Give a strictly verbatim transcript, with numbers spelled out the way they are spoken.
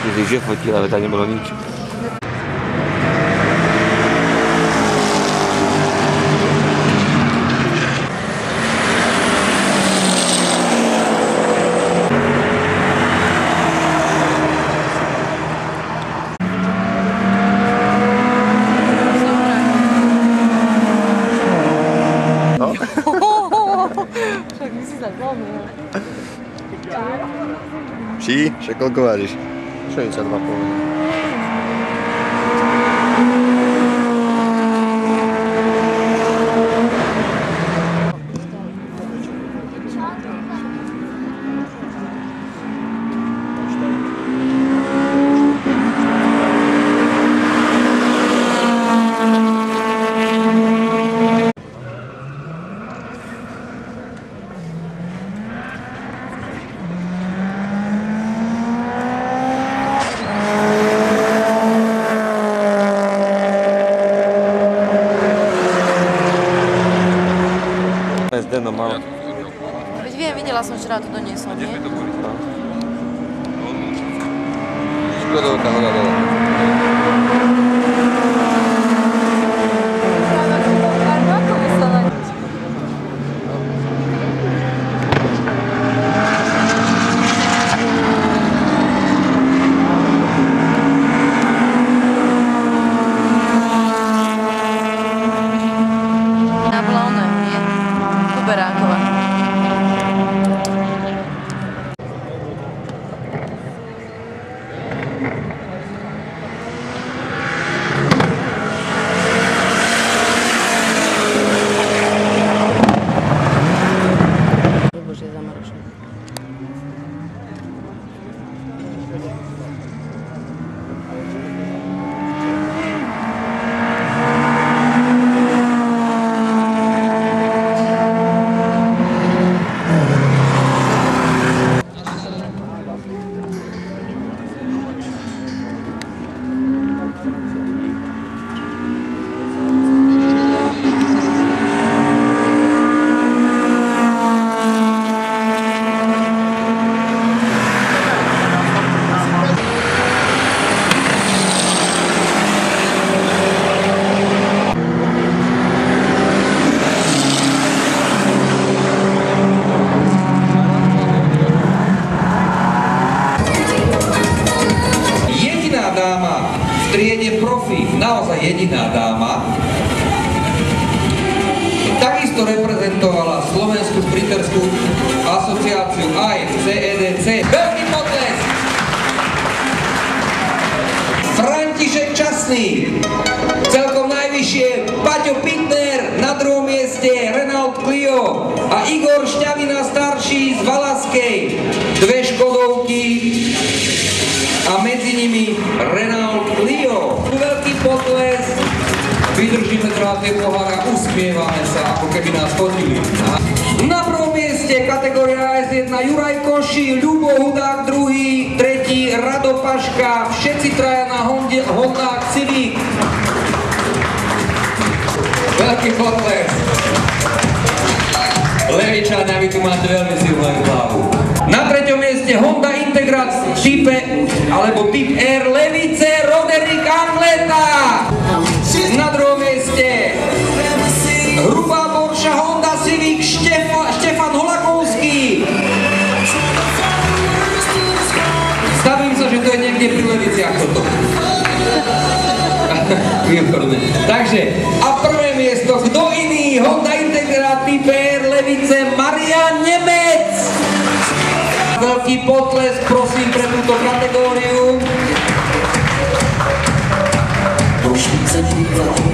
Když je fotil, ale tady nebylo nič. Však my si zakladný. Ší? Však koľko vážiš? šesťdesiatdva povedal. Mal. Veď viem, videla som včera, to doniesol, nie? Škodovka, hoda dole. Triede profi, naozaj jediná dáma, takisto reprezentovala Slovenskú sprinterskú asociáciu á ef cé é dé cé. Veľký potlesk! František Časný, celkom najvyššie Paťo Pitner, na druhom mieste Renault Clio a Igor Šťavina starší z Valaskej, dve Škodovky a medzi nimi Renault Clio. Veľký potles, vydržíme teda tie pohára, usmievame sa, ako keby nás fotili. Na prvom mieste kategória á es jedna Juraj Koši, Ľubo Hudák druhý, tretí Rado Paška, všetci traja na Honda Civic. Veľký potles. Levičania, vy tu máte veľmi silnú hlavu. Na treťom mieste Honda Integrad type, alebo typ R Levice Roderick Angleta. Na druhom mieste hrubá Porsche Honda Civic Štefa, Štefan Holakovský. Stavím sa, že to je niekde pri Leviciach toto. Výborné. Takže, a prvé miesto, kto iný? Honda Integrad type R Levice Marian Nemec. Veľký potlesk, prosím, pre túto kategóriu.